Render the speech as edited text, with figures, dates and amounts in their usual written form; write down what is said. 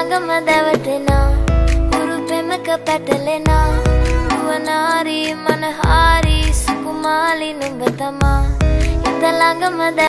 ළඟම දැවටෙනා උරු පෙමක පැටලෙනා නුවණාරි මනහාරි සුකුමාලි නුඹ තමා හිත ළඟම